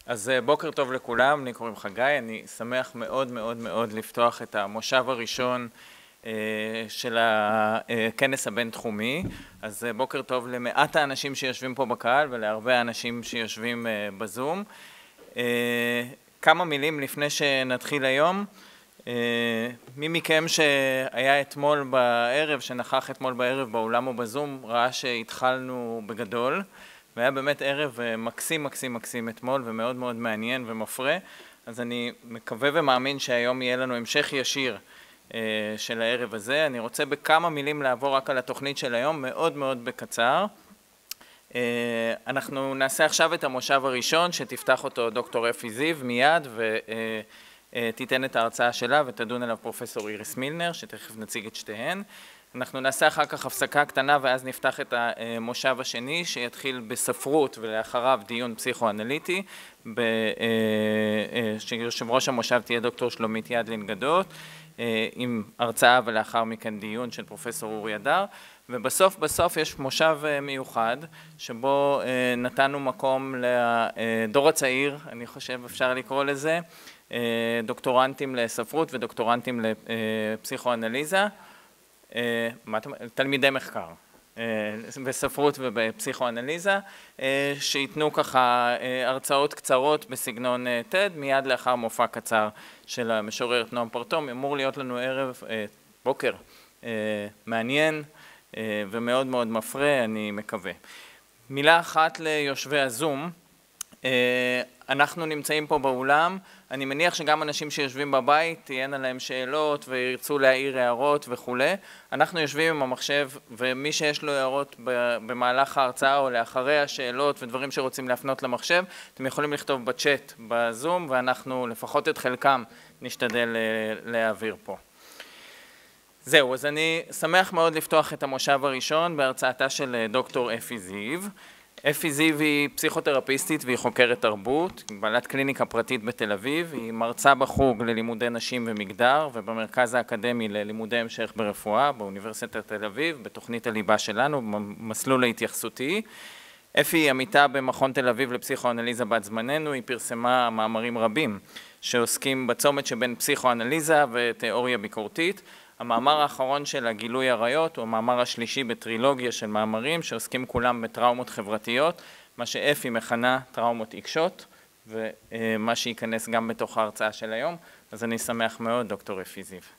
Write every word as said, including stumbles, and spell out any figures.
אז בוקר טוב לכולם, לי קוראים חגי, אני שמח מאוד מאוד מאוד לפתוח את המושב הראשון של הכנס הבינתחומי. אז בוקר טוב למעט האנשים שיושבים פה בקהל ולהרבה האנשים שיושבים בזום. כמה מילים לפני שנתחיל היום. מי מכם שהיה אתמול בערב, שנכח אתמול בערב באולם או בזום, ראה שהתחלנו בגדול. והיה באמת ערב מקסים מקסים מקסים אתמול ומאוד מאוד מעניין ומפרה. אז אני מקווה ומאמין שהיום יהיה לנו המשך ישיר של הערב הזה. אני רוצה בכמה מילים לעבור רק על התוכנית של היום, מאוד מאוד בקצר. אנחנו נעשה עכשיו את המושב הראשון שתפתח אותו דוקטור אפי זיו מיד ותיתן את ההרצאה שלה ותדון עליו פרופסור איריס מילנר שתכף נציג את שתיהן. אנחנו נעשה אחר כך הפסקה קטנה ואז נפתח את המושב השני שיתחיל בספרות ולאחריו דיון פסיכואנליטי. שיושב ראש המושב תהיה דוקטור שלומית ידלין גדות עם הרצאה ולאחר מכן דיון של פרופסור אורי אדר. ובסוף בסוף יש מושב מיוחד שבו נתנו מקום לדור הצעיר, אני חושב אפשר לקרוא לזה, דוקטורנטים לספרות ודוקטורנטים לפסיכואנליזה. תלמידי מחקר בספרות ובפסיכואנליזה שיתנו ככה הרצאות קצרות בסגנון טד מיד לאחר מופע קצר של המשוררת נועם פרטום. אמור להיות לנו ערב בוקר מעניין ומאוד מאוד מפרה, אני מקווה. מילה אחת ליושבי הזום, אנחנו נמצאים פה באולם, אני מניח שגם אנשים שיושבים בבית תהיינה להם שאלות וירצו להעיר הערות וכו'. אנחנו יושבים עם המחשב ומי שיש לו הערות במהלך ההרצאה או לאחרי השאלות ודברים שרוצים להפנות למחשב, אתם יכולים לכתוב בצ'אט בזום ואנחנו לפחות את חלקם נשתדל להעביר פה. זהו, אז אני שמח מאוד לפתוח את המושב הראשון בהרצאתה של דוקטור אפי זיו. אפי זיו היא פסיכותרפיסטית והיא חוקרת תרבות, בעלת קליניקה פרטית בתל אביב, היא מרצה בחוג ללימודי נשים ומגדר ובמרכז האקדמי ללימודי המשך ברפואה באוניברסיטת תל אביב, בתוכנית הליבה שלנו, במסלול ההתייחסותי. אפי היא עמיתה במכון תל אביב לפסיכואנליזה בת זמננו, היא פרסמה מאמרים רבים שעוסקים בצומת שבין פסיכואנליזה ותיאוריה ביקורתית. המאמר האחרון של הגילוי עריות הוא המאמר השלישי בטרילוגיה של מאמרים שעוסקים כולם בטראומות חברתיות, מה שאפי מכנה טראומות עיקשות ומה שייכנס גם בתוך ההרצאה של היום. אז אני שמח מאוד, דוקטור אפי זיו.